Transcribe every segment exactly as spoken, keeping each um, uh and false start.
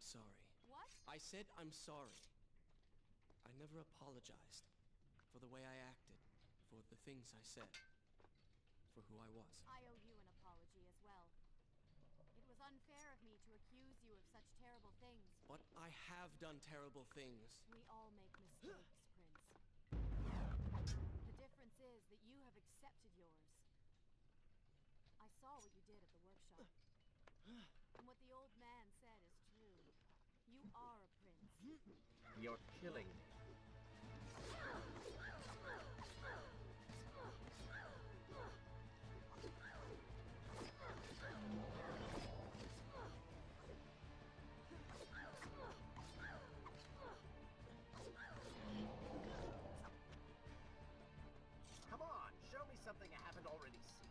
sorry. What? I said I'm sorry. I never apologized for the way I acted, for the things I said, for who I was. I owe you an apology as well. It was unfair of me to accuse you of such terrible things. But I have done terrible things. We all make mistakes, Prince. The difference is that you have accepted yours. I saw what you did at the workshop. And what the old man said is true. You are a prince. You're killing me. Come on, show me something I haven't already seen.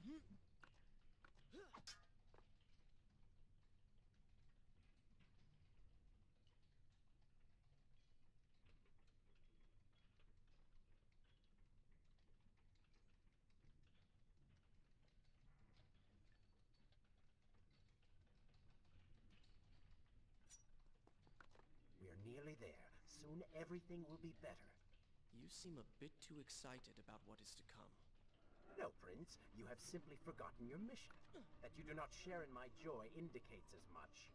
We're nearly there. Soon everything will be better. You seem a bit too excited about what is to come. No, Prince. You have simply forgotten your mission. That you do not share in my joy indicates as much.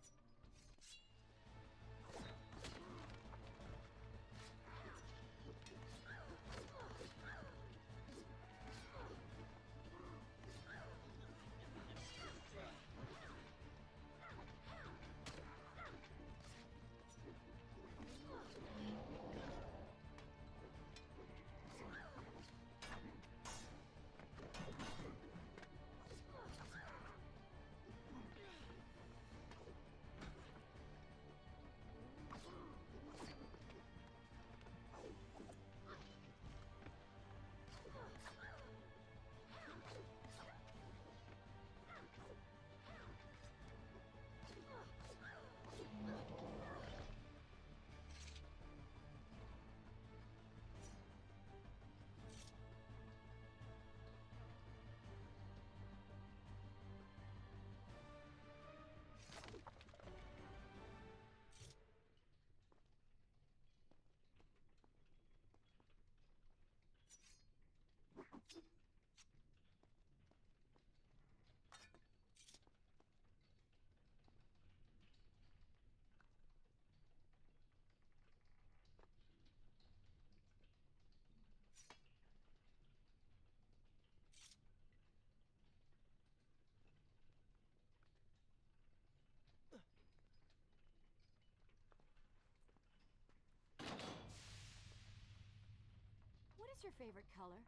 What's your favorite color?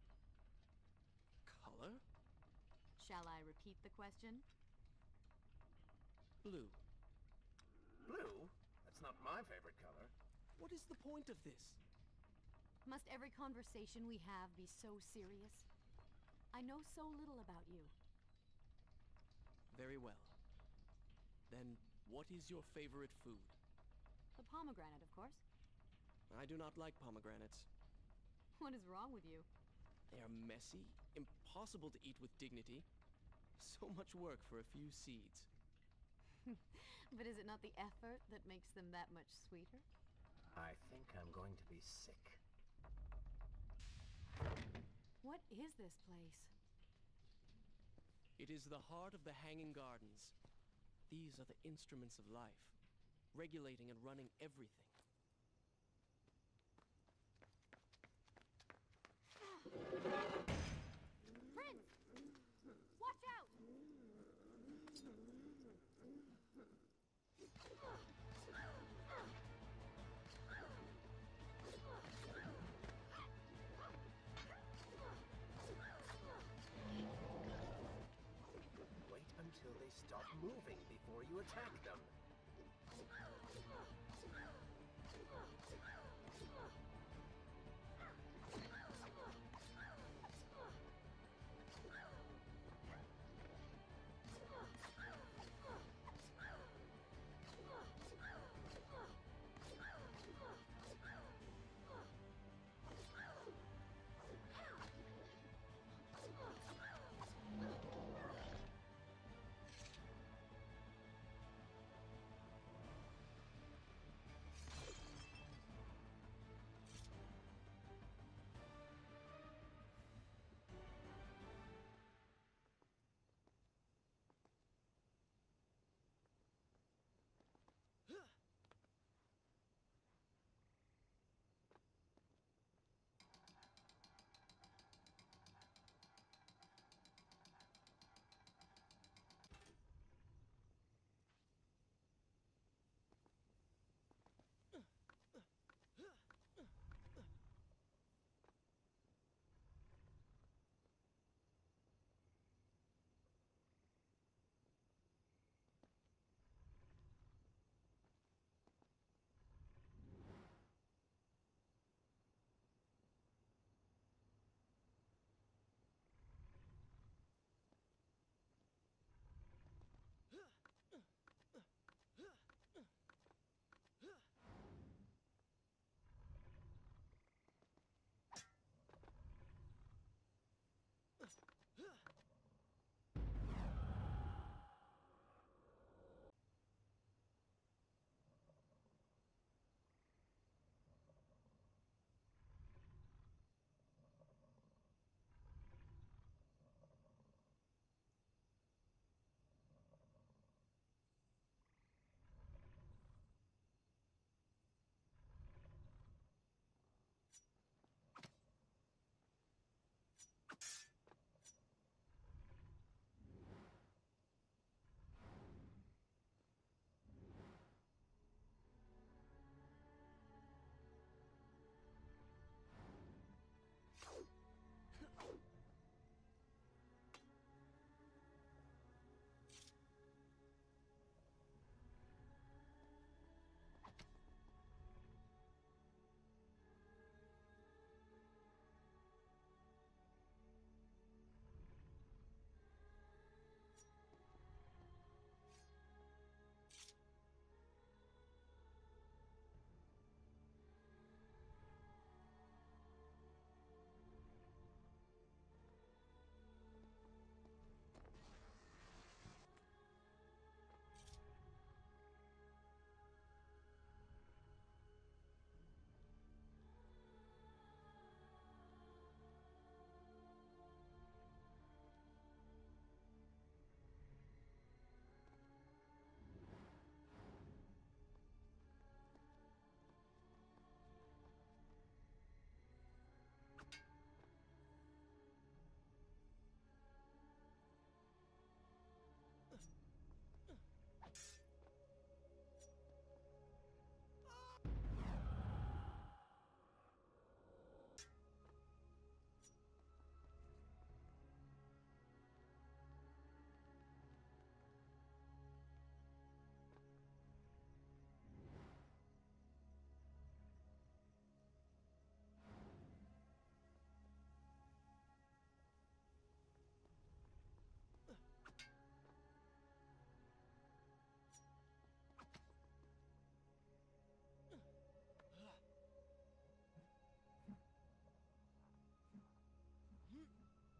Color? Shall I repeat the question? Blue. Blue? That's not my favorite color. What is the point of this? Must every conversation we have be so serious? I know so little about you. Very well. Then, what is your favorite food? The pomegranate, of course. I do not like pomegranates. What is wrong with you? They are messy, impossible to eat with dignity. So much work for a few seeds. But is it not the effort that makes them that much sweeter? I think I'm going to be sick. What is this place? It is the heart of the Hanging Gardens. These are the instruments of life, regulating and running everything. Prince! Watch out! Wait until they stop moving before you attack them.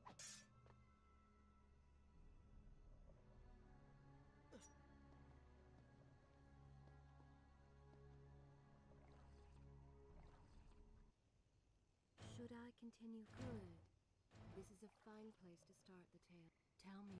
Should I continue? Good. This is a fine place to start the tale. Tell me.